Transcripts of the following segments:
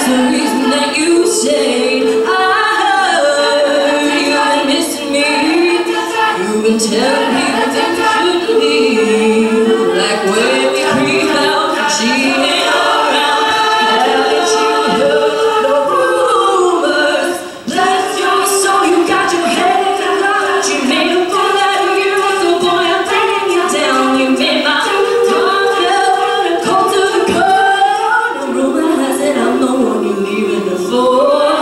the reason that you say I heard you've been missing me. You've been telling people things you shouldn't be. Like when we creep out, she ain't around. Haven't you heard the rumors? Bless your soul, you got your head in the closet. She made a fool out of you, so boy, I'm taking you down. You made my heart feel cold to the core. No rumor has it I'm the one you leaving the for.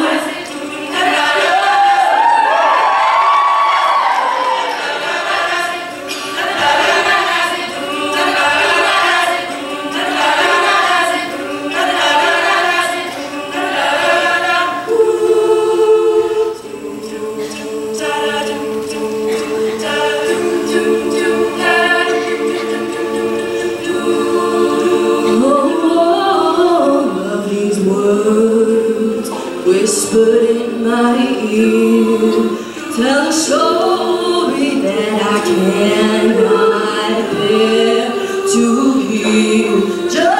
Whispered in my ear, tell a story that I cannot bear to hear.